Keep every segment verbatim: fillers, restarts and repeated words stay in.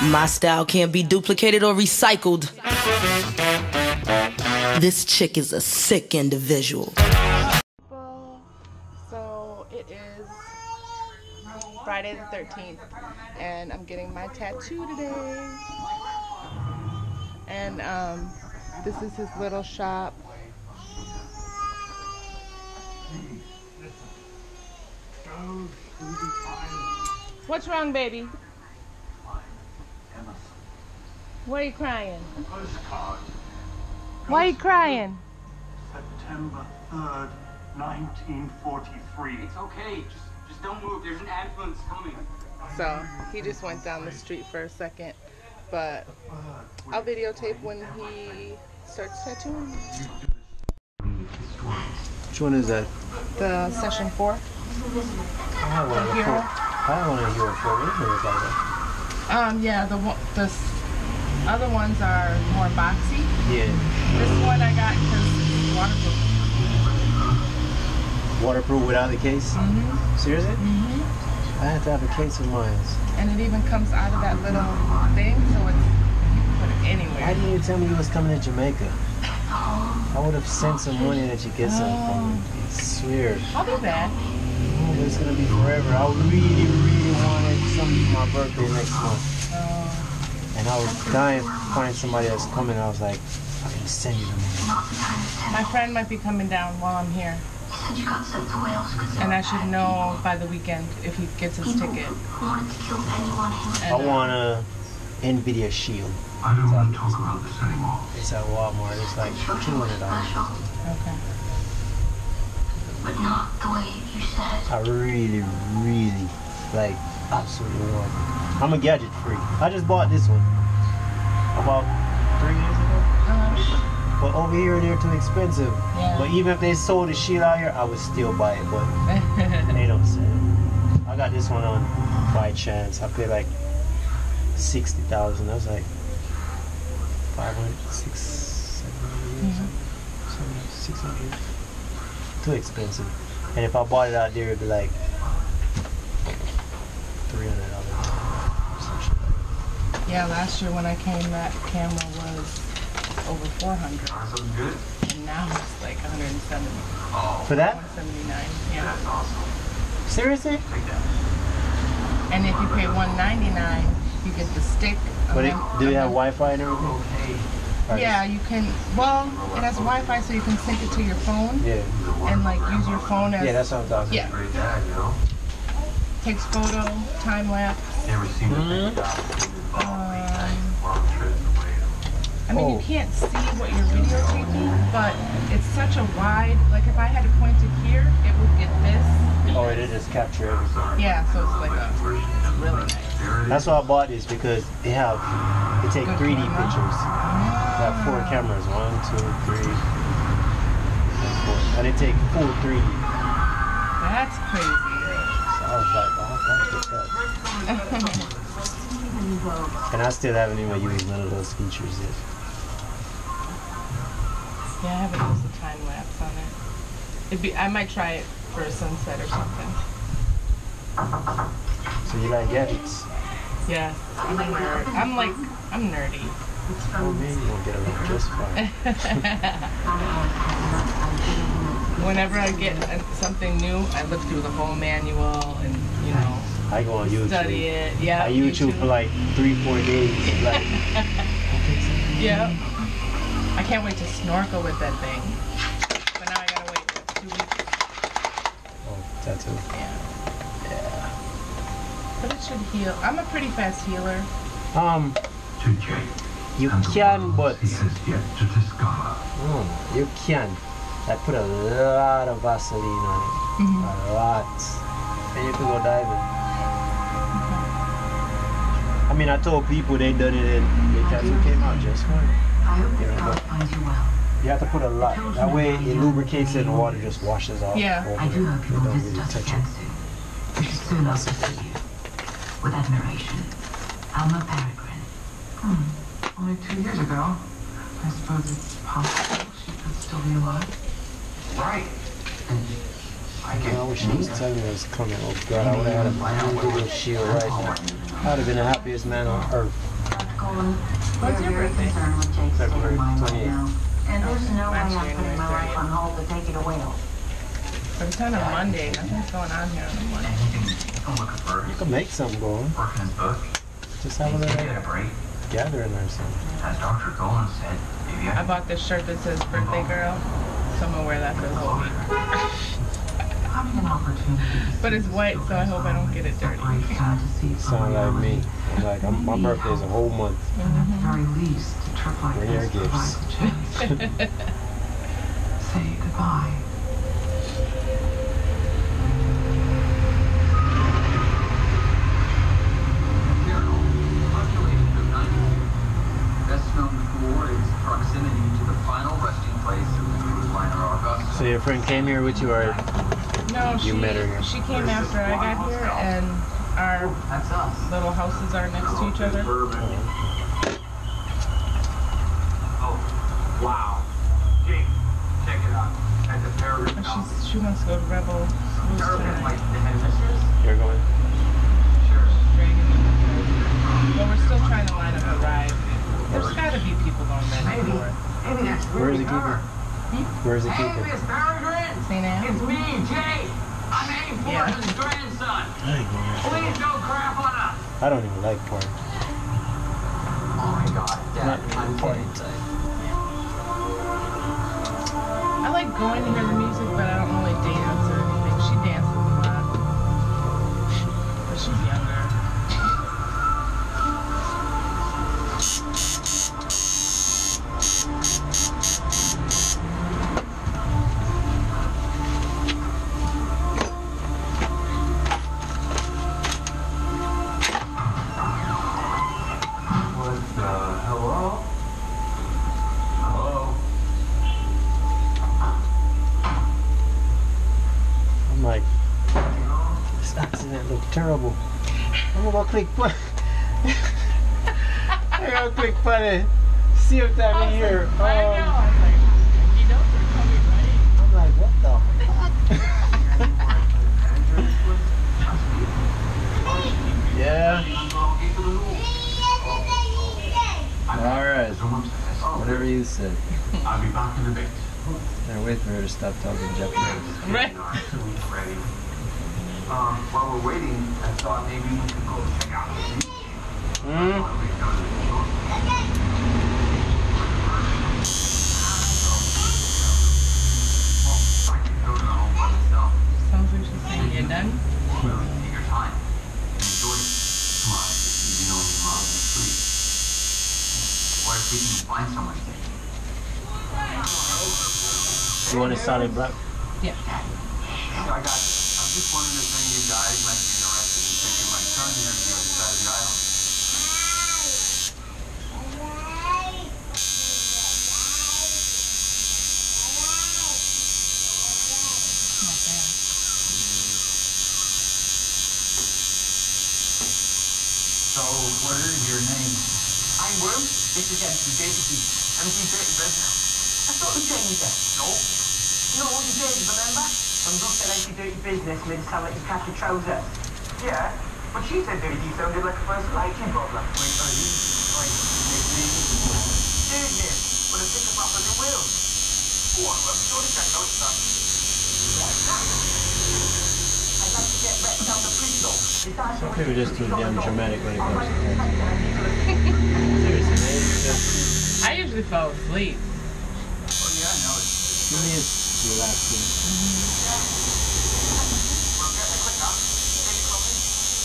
My style can't be duplicated or recycled. This chick is a sick individual. So it is Friday the thirteenth, and I'm getting my tattoo today. And um, this is his little shop. What's wrong, baby? Why are you crying? Why are you crying? September third, nineteen forty-three. It's okay. Just, just don't move. There's an ambulance coming. So he just went down the street for a second, but I'll videotape when he starts tattooing. Which one is that? The session four. I have one of the four. I have one of your four videos like that. Um, yeah, the one, the s- other ones are more boxy. Yeah. This one I got because it's waterproof. Waterproof without the case? Mm-hmm. Seriously? Mm-hmm. I have to have a case of mine. And it even comes out of that little thing, so it's, you can put it anywhere. Why didn't you tell me you was coming to Jamaica? I would have sent some money that you get some from me. I swear. I'll be back. Oh, it's gonna be forever. I really, really wanted something for my birthday next month. Uh, And I was dying to find somebody that's coming. I was like, I can send you the money. my friend might be coming down while I'm here. And I should know by the weekend if he gets his ticket. I want a NVIDIA Shield. I don't want to talk about this anymore. It's at Walmart. It's like two hundred dollars. Okay. But not the way you said. I really, really, like, absolutely want it. I'm a gadget freak. I just bought this one about three years ago. Uh-huh. But over here, they're too expensive. Yeah. But even if they sold the shit out here, I would still buy it. But they don't sell it. I got this one on by chance. I paid like sixty thousand. That was like five hundred, six, seven hundred, Mm-hmm. six hundred. Too expensive. And if I bought it out there, it'd be like three hundred dollars. Yeah, last year when I came, that camera was over four hundred. Something good? And now it's like one hundred seventy. For that? one seventy-nine, yeah. Seriously? And if you pay one ninety-nine, you get the stick. But it, mem- do it a have mem- Wi-Fi and everything? Or Yeah, you can. Well, it has Wi-Fi, so you can sync it to your phone Yeah. and like use your phone as. Yeah, that's what I'm talking Yeah. Great dad, you know? Takes photo, time lapse. Never seen a Mhm. big dog Um, long trip away. I mean, Oh. you can't see what you're videotaping, but it's such a wide. Like if I had to point it here, it would get this. Oh, it just capture everything. Yeah, so it's like a. It's really nice. That's why I bought this, because they have, they take Good three D camera. pictures. They have four cameras, one, two, three, and four. And they take full three D. That's crazy. So I was like, wow, I gotta get that. And I still haven't even used none of those features yet. Yeah, I haven't used the time lapse on it. It'd be. I might try it for a sunset or something. So you like gadgets? Yeah, I'm a nerd. I'm like, I'm nerdy. Oh, maybe you won't get along just fine. Whenever I get uh, something new, I look through the whole manual and, you know, I go on YouTube. study it. Yeah. I YouTube, YouTube for like three, four days. Like, yeah. I can't wait to snorkel with that thing. But now I gotta wait what, two weeks. oh, tattoo. Yeah. Yeah. But it should heal. I'm a pretty fast healer. Um, To Jake. you and the can, world but he has yet to discover. mm, you can. I put a lot of Vaseline on it. Mm-hmm. A lot. And you can go diving. I mean, I told people they done it and the tattoo came out just fine. I hope You the know, car but finds you well. you have to put a lot. That way it lubricates it and the water just washes off. Yeah. over I do it. hope you It will don't visit really us touch again it. soon. We should soon love to see you. With admiration, Alma Peregrine. Hmm. Only two years ago. I suppose it's possible she could still be alive. Right. I You know, when she was telling me it was coming, oh God, I would have had a little shield right now. I would have been the happiest man on earth. Colin. When's We're your very birthday? concerned with Jake's state February of mind right twenty-eighth. now. And there's no way Mine's I'm putting my January life on hold to take you to Wales. But it's on a Monday. Nothing's going on here on a Monday. I'm looking for You can make something going. working his book. Just have a Get little a break. gathering or something. As Doctor Golan said, maybe I I bought this shirt that says birthday girl. So I'm gonna wear that for the whole week. Having an opportunity. But it's white, so I hope I don't get it dirty. Separate fantasy from Sound like reality. me. I'm like, I'm, my birthday is a whole month. And at the very least, a trip like Bring your this provides gifts. a chance to say goodbye. Best known for its proximity to the final resting place of the cruise liner Augusta. So your friend came here with you, or No, You she, met her here. she came after I got here, and our That's us. little houses are next to each other. Oh, wow. Jake, check it out. At the Peregrine And Mountain. she's, she wants to go to Rebel Cruise Peregrine, like tonight. the headmistress? you're going? Sure. Dragging me. But we're still trying to line up a ride. There's gotta be people going back and Maybe. forth. Maybe that's Where is really he keeping? her. Where is he Hey, keeping? Miss Peregrine! Saint Anne? It's me, Jake! I'm Abe Yeah. Fortune's grandson! Please don't crap on us! I don't even like porn. Oh my god, Dad, Not I'm porn kidding. type. I like going to hear the music, but I don't really dance or anything. She dances a lot. But she's younger. What the? Hello? Hello? I'm like, this accident looked terrible. I'm gonna click play. I'm gonna click play. See if that in here. I know. Um, I was like, you know they're coming, right? I'm like, what the fuck? Yeah. Alright, whatever you said. I'll be back in a bit. Can't wait for her to stop talking Japanese. Right. Ready. Um, while we're waiting, I thought maybe we could go check out the beach. Mm. I can go to the home by myself. Sounds like she's saying you're done. Take your time. Enjoy it. Come on, you know your mom is asleep. What if we can find someone to You want a solid black? Yeah. I got it. I'm just wondering if any of you guys might be interested in taking my son here to the other side of the island. Not bad. So, what is your name? I'm Worm. This is M C Daisy. M C Daisy. I thought it was Jamie then. No. No, you did, remember? When Brooke said empty dirty business made it sound like you catch your trousers. Yeah, but she said dirty sounded like a first lighting problem. Wait, are you? Like, nickname? Nickname. But a pick up off of the will. Go on, Worm. Show the check out stuff. I'd like to get back down the free though. Some people just too damn dramatic when it comes to things. Seriously, man. Just I usually fall asleep. Oh yeah, I know it. give me a relaxing. Well, get there quick now. Take it from me.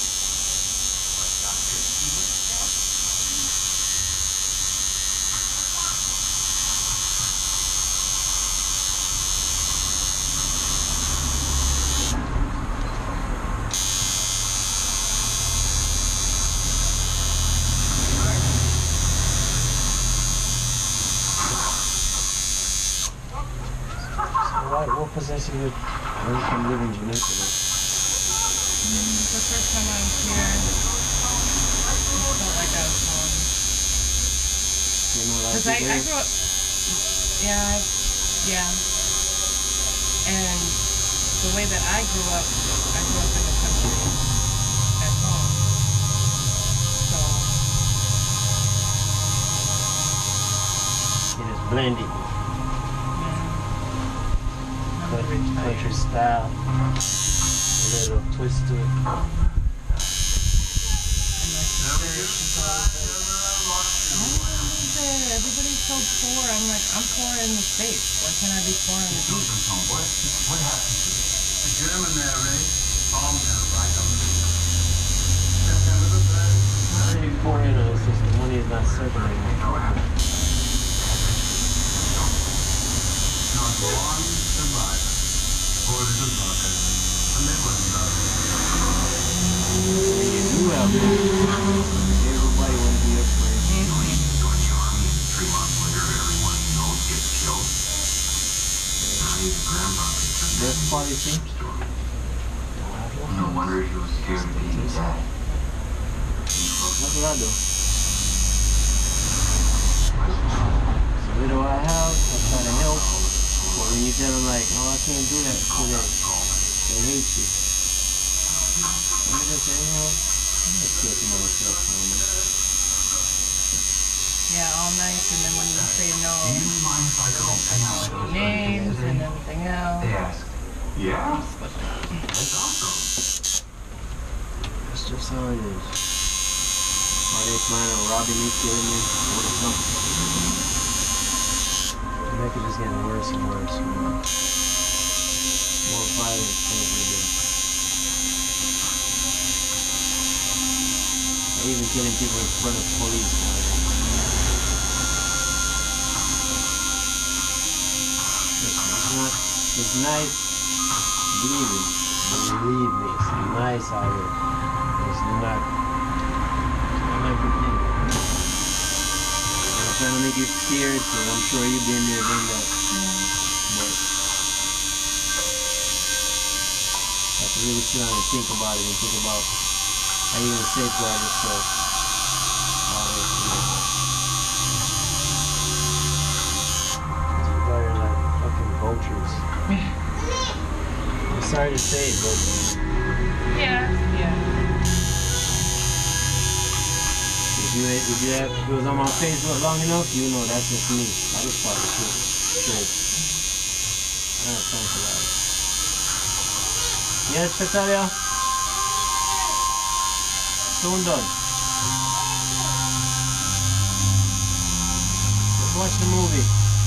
What, what possession you? I was from living in Jamaica. Though. The first time I was here, it felt like I was home. You know, like Because I, I people- grew up, yeah, I- yeah. And the way that I grew up, I grew up in the country at home. So, blend it. Country, country style. A little twist to it. Everybody's so poor. I'm like, I'm poor in the States. Why can't I be poor in the beach? What, what happened to you? The German there, Ray. Bomb there, right on the September the third. Not really poor, you know, it's just the money is not circulating. Not one survivor. Poor little bucket. And they wouldn't love it. You do have money. Everybody wants to be afraid. Three months later, everyone you know gets killed. Now he's a grandfather. Death policy. No wonder he was scared of being dead. What did I do? So little I have, I try to help. But when you tell them like, no, I can't do that today, they hate you. Let me just say, you know, let's get to myself for a minute. Yeah, all nice, and then when you say no, Do you mind if I go hang out with those names and everything else. They ask, yeah? That's awesome. That's just how it is. Are they planning on robbing me, killing me, or something? Jamaica just getting worse and worse. Man. More violent every day. They're even killing people in front of police nowadays. It's not, it's nice, believe me, believe me, it's nice out here. It's not, it's not everything. I'm not trying to make you scared, because I'm sure you've been there, done that. But you have to really sit down and think about it and think about how you're going to safeguard yourself out here. People are like fucking vultures. I'm sorry to say it, but Yeah, yeah. if you if you have if it was on my Facebook long enough, you know that's just me. I just talk the truth. Straight. I don't have time for that. Yes, Petalia? Soon done. Let's watch the movie.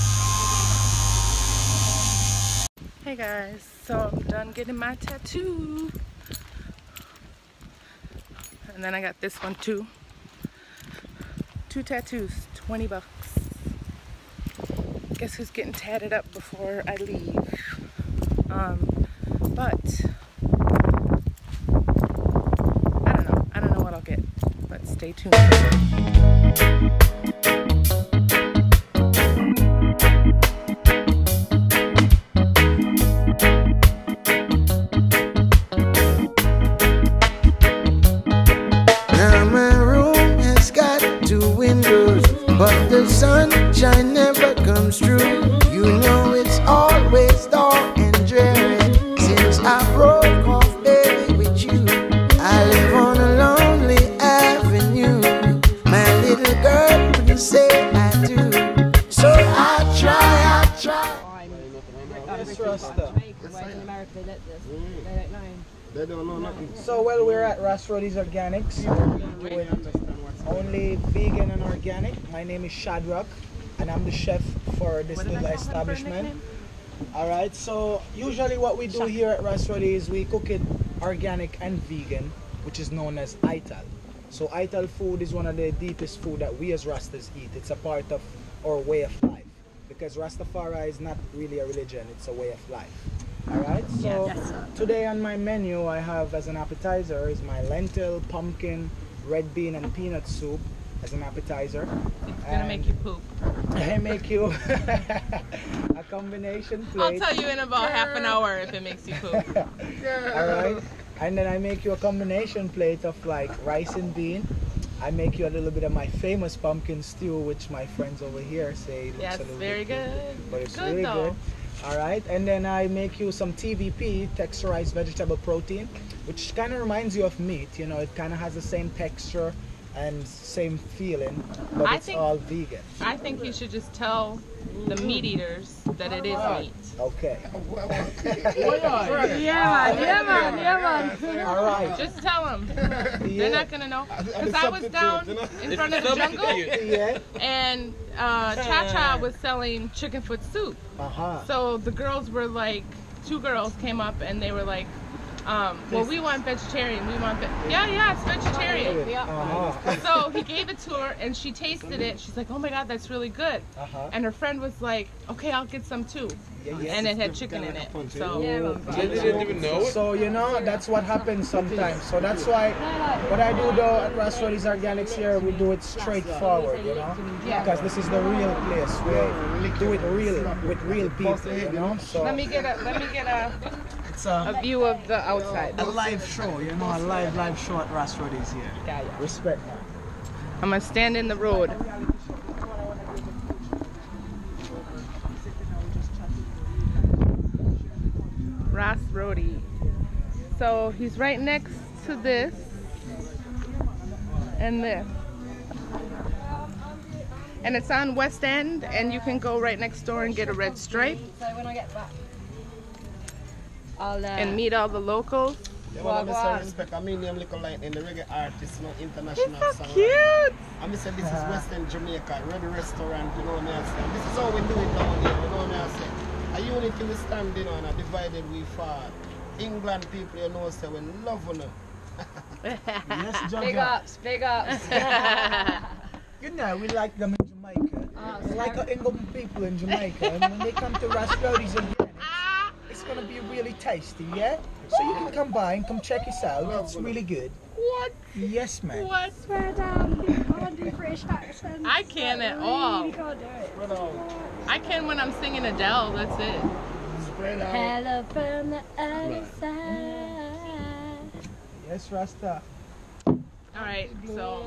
Hey guys, so I'm done getting my tattoo. And then I got this one too. Two tattoos, twenty bucks. Guess who's getting tatted up before I leave? Um, but I don't know. I don't know what I'll get, but stay tuned. But the sunshine never comes through. You know it's always dark and dreary. Since I broke off, baby, with you, I live on a lonely avenue. My little girl wouldn't say I do. So I try, I try. Yes, Rasta. They don't know nothing. So, well, we're at Ras Rudys Organics. Only vegan and organic. My name is Shadrach, and I'm the chef for this little establishment. All right. So usually, what we do here at Ras Rudys is we cook it organic and vegan, which is known as Ital. So Ital food is one of the deepest food that we as Rastas eat. It's a part of our way of life, because Rastafari is not really a religion; it's a way of life. All right. So yes. Today on my menu, I have as an appetizer is my lentil, pumpkin, red bean and peanut soup as an appetizer. It's gonna and make you poop. I make you a combination plate. I'll tell you in about Girl. half an hour if it makes you poop. Alright. And then I make you a combination plate of like rice and bean. I make you a little bit of my famous pumpkin stew, which my friends over here say looks yes, a little very bit good. But it's good really though. good. Alright, and then I make you some T V P, texturized vegetable protein, which kind of reminds you of meat. You know, it kind of has the same texture and same feeling, but I it's think- all vegan. I think you should just tell the meat eaters that it is meat. Okay. Yeah, man, yeah, man, yeah, man. All right. Just tell them. Yeah. They're not gonna know. Because I was down in front of the jungle, Yeah. and uh, Cha Cha was selling chicken foot soup. Uh-huh. So the girls were like, two girls came up and they were like, um, well, we want vegetarian. We want, ve yeah, yeah, it's vegetarian. Uh-huh. So he gave it to her and she tasted it. She's like, oh my God, that's really good. Uh-huh. And her friend was like, okay, I'll get some too. Yeah, yeah. And it had chicken in it. So They didn't even know it. So you know that's what happens sometimes. So that's why what I do though at Ras Rudys Organics here, we do it straightforward, you know, Yeah. because this is the real place. We do it real with real people, you know. So let me get a let me get a it's a, a view of the outside. a live show, you know, a live live show at Ras Rudys here. Yeah, yeah. Respect, man. I'm gonna stand in the road. Ras Rudys. So he's right next to this and this. And it's on West End, and you can go right next door and get a red stripe. So when I get back, I'll uh, and meet all the locals. Yeah, well, I respect. I mean, I'm little like in the reggae artist, you know, international It's so song. cute. I mean, say this is Western Jamaica, Red Restaurant, you know what I say. This is how we do it down here, you know what I say. A unity we stand, you know, and a divided we fall. England people, you know, say we love you. Yes, Georgie. big ups, big ups. You know, we like them in Jamaica. We like our England people in Jamaica, and when they come to Ras Rudys again, it's, it's gonna be really tasty, yeah? So you can come by and come check us out. It's really good. What? Yes, man. What? Swear down, you can't do British accents. I can't at all. You can't do it. I can when I'm singing Adele, that's it. Hello from the other side. Yes, Rasta. Alright, so.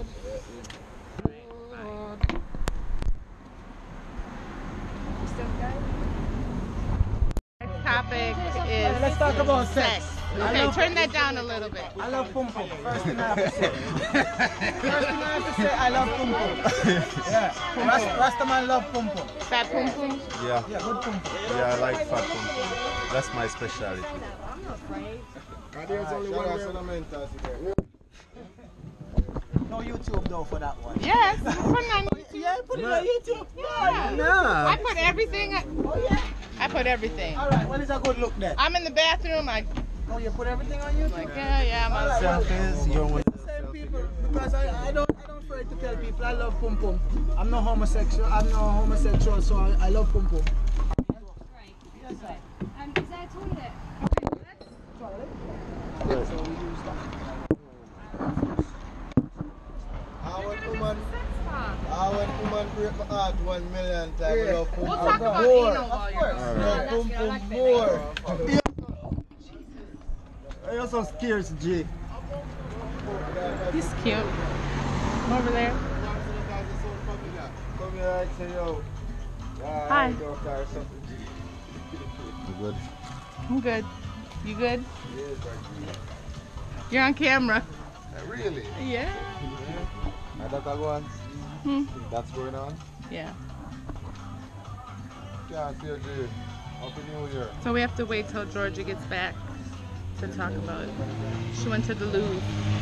Next topic is. Let's talk about sex. Okay, turn that down a little bit. I love pum pum. First thing I have to say. First thing I have to say, I love pum pum. Yeah. Rasta, Rasta man love pum pum. Fat pum pum? Yeah. Yeah, good pum pum. Yeah, I like fat pum pum. That's my specialty. I'm not afraid. There's only one way. No YouTube though for that one. Yes, put it on YouTube. Yeah, put it on YouTube. Yeah. No. I put everything. Oh yeah. I put everything. All right. What is a good look then? I'm in the bathroom. I Oh, you put everything on YouTube. like yeah, yeah. I'm All right, on Selfies, you're one. Same people because I, I don't I don't afraid to tell people I love pum pum. I'm not homosexual. I'm not homosexual, so I, I love pum pum. Right. Yes, sir. Um, is there a toilet? So we use that. I want woman, I want woman break my heart one million times. Yeah. Love pum We'll pum talk about more. anal while you're Love That's pum good, I pum like it. more. You're so scared, G. He's cute. Over there. Come here and say, yo. Hi. You good? I'm good. You good? You're on camera. Really? Yeah. I thought that one. Hmm. That's going on? Yeah. Can't see you, G. Happy New Year. So we have to wait till Georgia gets back to talk about it. She went to the Louvre.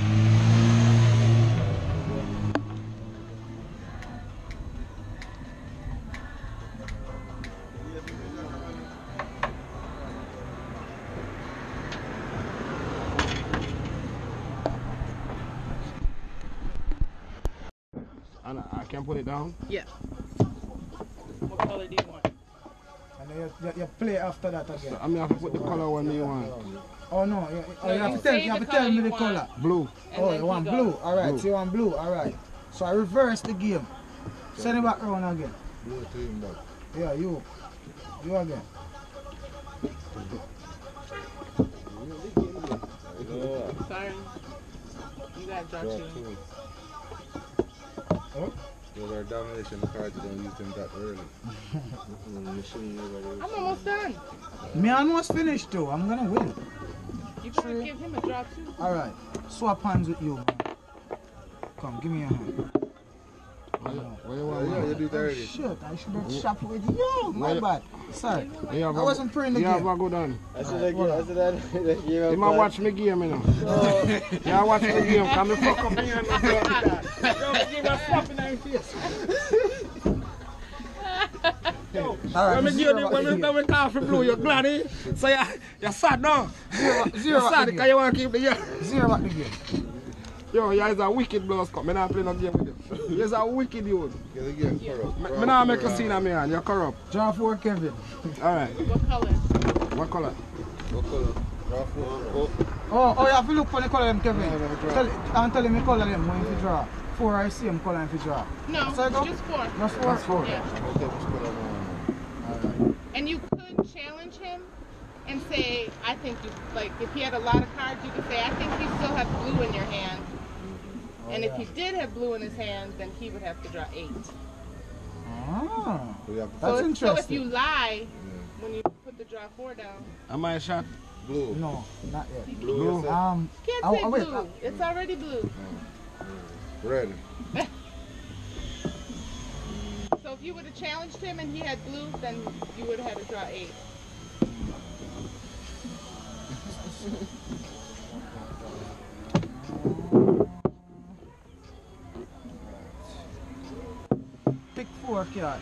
And I can put it down? Yeah. What color do you want? And then you, you, you play after that again. So I mean, I have to put the color one you want. Oh no, you, oh, No, you have you to tell, say you have the to tell color me you the want. color. Blue. And Oh, then you want he blue? goes. Alright, Blue. so you want blue, alright. So I reverse the game. Send it back around again. Blue to him back. Yeah, you. You again. Sorry. You got Draw Georgie. two. Oh? Those are domination cards, you don't use them that early. Machine never I'm almost done. Me almost finished too. I'm gonna win. You gotta give him a draw too. Alright. Swap hands with you, man. come. Give me your hand. What you want? Yeah, you do that already. Shit, I should have shop with you. My bad. Sorry. I a, wasn't praying the you game. have a good one. I said that game. I said that. You might watch me game, you know. Yeah, watch me game. Come and fuck up me and my blood. Don't give a slap in my face. Alright, when we give you, when we, when we coffee blue, you're glad, eh? So you're, you're sad now. Zero, zero you're sad because you want to keep the game. Zero at the game. Yo, you're a wicked blows cup. I'm not playing no game with you. You're a wicked dude. You're the game corrupt. I'm not making a scene of me, man. You're corrupt. Draw four, Kevin. Alright. What color? What color? What color? Draw four. Oh. Oh, oh, you have to look for the color them, Kevin. Tell, I'm telling me color them when you draw. Four, I see them color if you draw. No, so just four. Just four? Just four. Yeah. Okay, which color Alright. And you could challenge him and say, I think you, like, if he had a lot of cards, you could say, I think you still have blue in your hand. Oh, and yeah. if he did have blue in his hand, then he would have to draw eight. Ah, so that's if, interesting. So if you lie, yeah. when you put the draw four down. Am I a shot? Blue. No, not yet. Blue. blue. Um, you can't oh, say oh, wait, blue. uh, it's already blue. Red. So if you would have challenged him and he had blue, then you would have had to draw eight. Pick four card.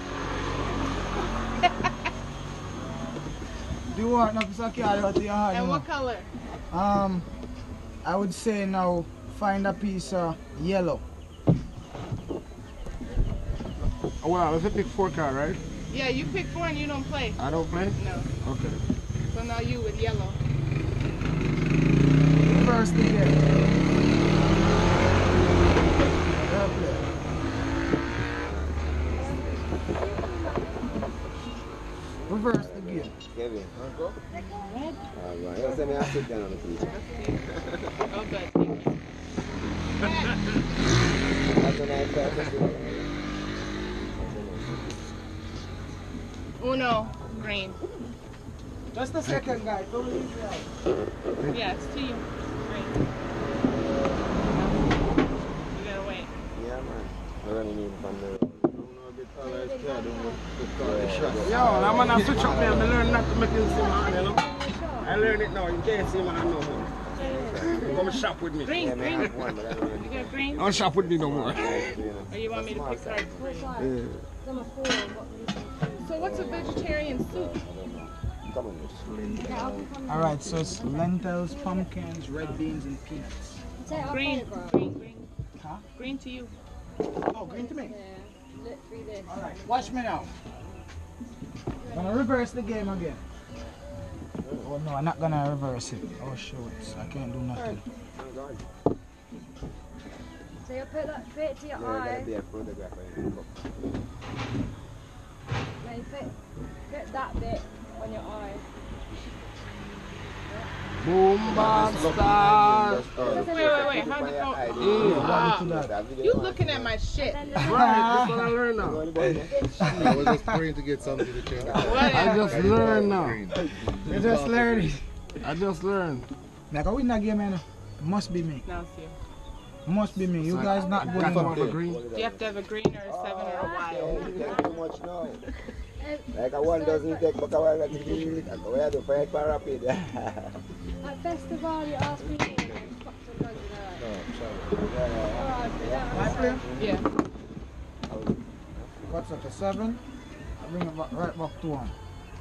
Do you want enough card out of your hand? And what color? Um, I would say now find a piece of yellow. Oh, well, let's pick four card, right? Yeah, you pick four and you don't play. I don't play? No. Okay. So now you with yellow. Reverse the game. Reverse the game. Kevin. Red? Alright, you say me I sit down on the seat. Oh, good. That's a nice person. Uno, green. Just a second, guys. Don't leave me out. Yeah, it's to you. Green. You gotta wait. Yeah, man. I'm running in from the Yo, that man I switch up me and I learn not to make him see man, you know. I learn it now, you can't see man, I know man. Come shop with me. Green, green. You got green? Don't shop with me no more. Or you want me to pick cards for you? So what's a vegetarian soup? Alright, so it's lentils, pumpkins, red beans, and peanuts. Green, green, green. Huh? Green to you. Oh, green to me? Yeah. Literally this. Alright, watch me now. I'm gonna reverse the game again. Oh no, I'm not gonna reverse it. Oh shoot, I can't do nothing. So you put that bit to your eye. be a photograph. Then you put, put that bit on your eye. Boom, bam, star. Wait, wait, wait. How do you uh, You looking at my shit. Right, that's what I learned now. I was just praying to get something to change. I just learned now. You just learned. I just learned. Like I win that game, man. It must be me. No, it's you. Must be me. You guys not good enough. Green. Do you have to have a green or a seven or a wild? Too much now. Like a one doesn't take but a while to do it. I go ahead to fight for rapid. At festival, you ask me to fuck some drugs, you know, My play? Yeah. What's up, a seven? I bring it back, right back to one.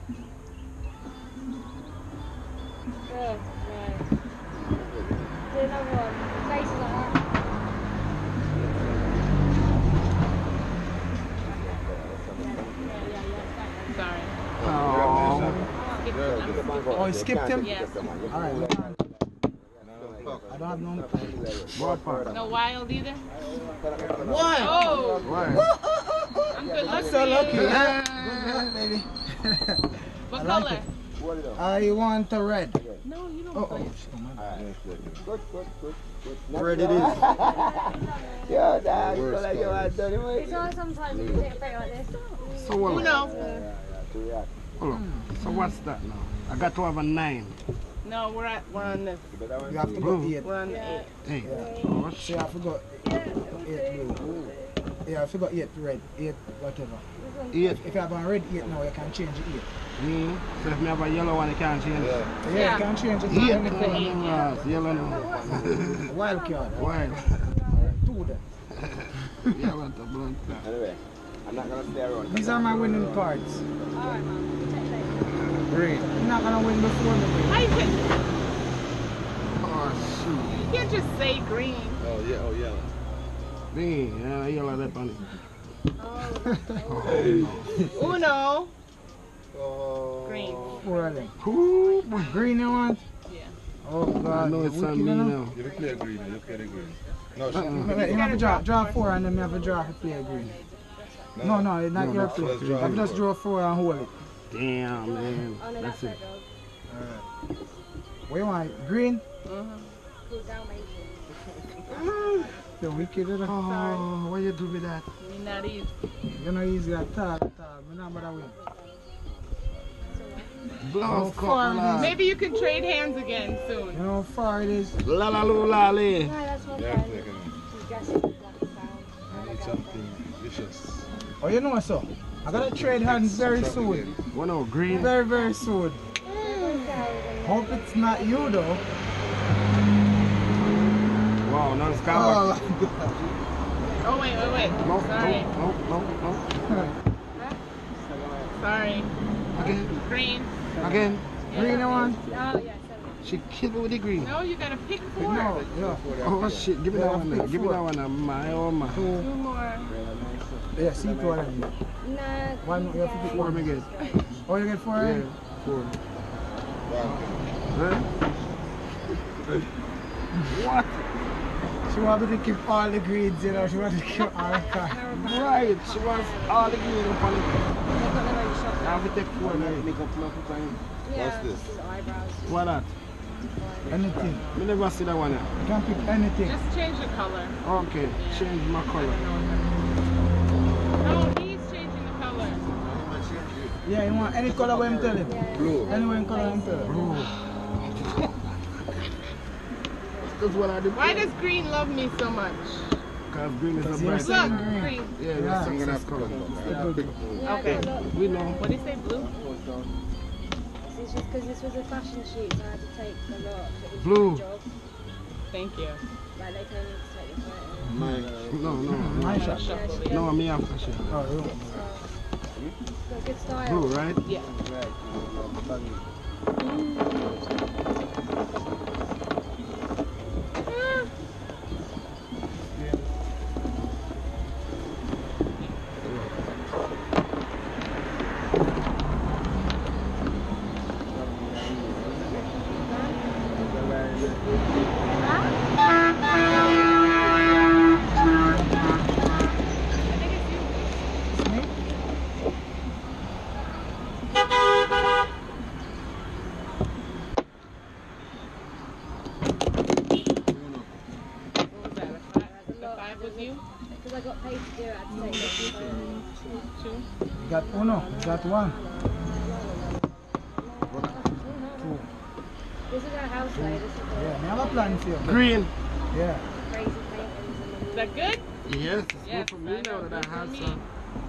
Good, right. Do another one. Face like that. Sorry. Oh, you skipped him? Yes. Alright. I don't have no. No wild either? What? Oh! What? I'm good I'm looking. so lucky. Yeah, baby. What I color? like it. I want a red. No, you don't Oh, play. Good, good, good, good. Red it is. Yeah, dad, you like you want to do It's all sometimes when you take a photo like this. So what? Uno. Hold on. So what's that now? I got to have a nine. No, we're at we're on this. You have to go eight. We're on the eight. Hey. Yeah. So you have to go eight blue. Yeah, I forgot eight red, eight whatever. Eight. If you have a red eight now, you can change it eight. Mm. So if you have a yellow one, you can't change it. Yeah, yeah, you can change it. Eight. Any color. Yes, yellow no. Wild card. Wild. Two then. Yeah, I want the blunt. Anyway, I'm not gonna stay around. These are my winning cards. Alright, man. Great. You're not gonna win before me. How you can, Oh, shoot. you can't just say green. Oh, yeah, oh, yeah. Green, yeah, yellow that bunny. Oh. Uno. Oh. Green. Four of them. Ooh, Green you want? Yeah. Oh God. I know it's on me now. You play green, you play the green. No, she, Uh-uh. You have to draw, draw four and then you have to draw to play green. No, no, it's not No, your no, play. let's draw I just draw four and hold it. Damn, man. Oh no, That's that's it. red dog. Alright. What you want? Green? Uh-huh. Cool Dalmatian. The wicked. You know? Oh, why you do with that? You're not easy. You know easy at all, at all. I'm not gonna win. Blouse How far it couple. is? Maybe you can trade hands again soon. You know how far it is? La la lu la li. No, that's my yeah, friend. play green. She's dressed in black and brown. I need something vicious. Oh, you know so? I gotta trade hands very soon. One no green. Very, very soon. Mm. Hope it's not you though. Wow, no Oh, scalp. Oh wait, wait, wait. No, Sorry. no, no, no, no. Sorry. Again, Green. again. green you want? Oh, yeah, seven. She killed me with the green. No, you gotta pick four. No, yeah. Oh shit, give me Yeah, that one. Now. pick Give me four. that one. Now. My oh my. Two. Two more. Yeah, see two of them. Nah. One, you have to pick Four one. me get. Oh, you get four? Yeah, eh? four. Wow. Huh? What? She wanted to keep all the greens, you know, she wanted to keep all the cards. Right, she wants all the green up on it. They've got their own shop. I have to take four now. Make up enough time. Yeah, What's this? just eyebrows. What that? Anything. Me never see that one. Now. You can pick anything. Just change the color. Okay, change my color. No, he's changing the color. Yeah, you want any color when I'm telling him? Blue. Any one color I'm telling him. That's what I did. Why does green love me so much? Because green is a Because bright. you're Look, green. green. Yeah, Yeah. that's some success color. Yeah, Okay. no, look. We know. What did he say, blue? It's just because this was a fashion shoot, so I had to take a lot. It was Blue. my job. Thank you. Like, they told me to take the photo. My, no, no, My no. shot. Shuffle it. No, me after shit. Oh, you. It's got good style. Blue, right? Yeah. Because I got paid to do it, I had to take the photo. Two. You got uno, you got one. Two. This is our house, though. This is the Yeah, I have a plan for you. Green. Yeah. crazy paintings and the Is that good? Yes, it's Yes, good for me I now know, that I good have for some.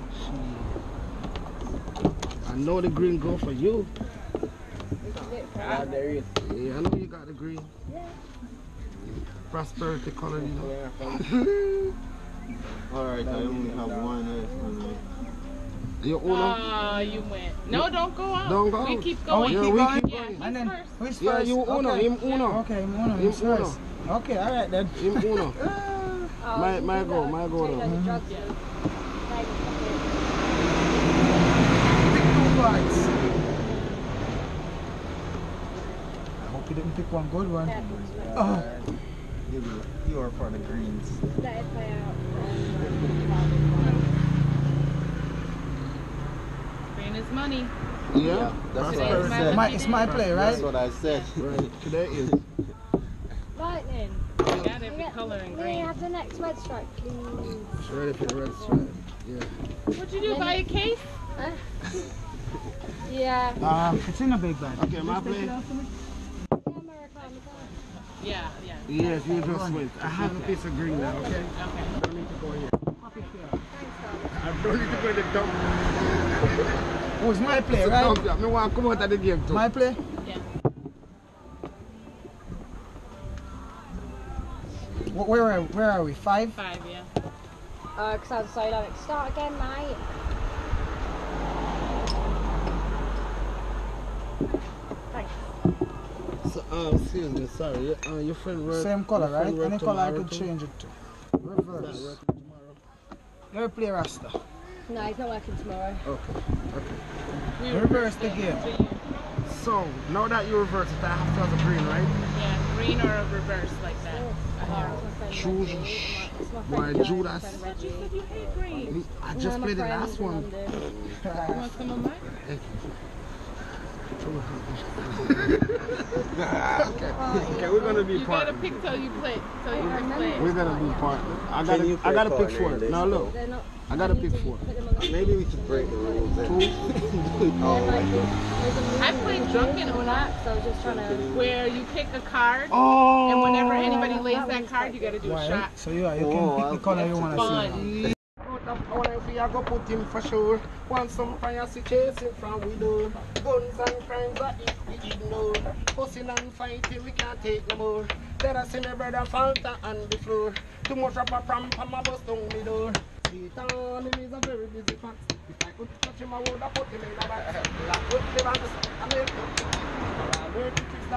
I know the green go for you. Ah, there is. Yeah, I know you got the green. Yeah. Prosperity color, you know. Alright, I only have one left. You uno? Ah, you went. No, don't go out. Don't go We out. keep Oh, we going. keep we going? keep Yeah, going. he's And then, first. who's Yeah, first? you uno, Okay. him uno. Okay, him uno, Him him uno. first. Okay, alright then. Him uno. Oh, My, you my do go, that. my go Take though. loads of drugs Yeah. and play with Pick two cards. I hope you didn't pick one good one. Yeah, pick two. Oh. You are for the greens. fucking- Let it play out. Green is money. Yeah, That's Today's what I my said. My, it's my play, right? That's what I said. right. Today is. Lightning. I got Can every I- color in May I green. have the next red stripe, please? It's ready for the red stripe. Yeah. What'd you do? Buy a case? Huh? Yeah. Um, it's in a big bag. Okay, my play. Yeah, Yeah, yeah. Yes, you just wait. I have a piece of green now, okay? Okay. Don't need to go here. I don't need to go in the dump. Oh, it's my play, It's a right? dump, yeah. Me want to come out of the game too. My play? Yeah. Wh- Where are, where are we? Five? Five, yeah. Uh, because I was so long. Start again, mate. Thanks. So, um, excuse me, sorry. Uh, your friend work. Same color, your friend right? work Any color I tomorrow could too? change it to. Reverse. You're play Rasta. No, he's not working tomorrow. Okay, okay. We Reverse the game. So, now that you reverse it, I have to have a green, right? Yeah, green or a reverse like that. Choose my Judas. You said you hate green. I just played the last one. You want some of mine? Thank okay. Okay, we're gonna be You gotta partners. pick till you play. Till you can play. We're gonna be partners. I Can gotta, you I play gotta pick partner four. in this? Now look, I gotta pick four. Maybe we should break the rules then. I played drunken on that. So I was just trying to. Where you pick a card, Oh. and whenever anybody lays that card, you gotta do a Right. shot. So yeah, you can pick the color you want to see. Fun. I wanna see I go put him for sure. Want some fancy chasing from we door. Guns and crimes are if we ignore. Fussing and fighting we can't take no more. There I see my brother falter on the floor. Too much of a pram from my bus down the door. Satan is a very busy fact. If I could touch him I would have put him in a box. Black would live on the street and make him. I learned to fix the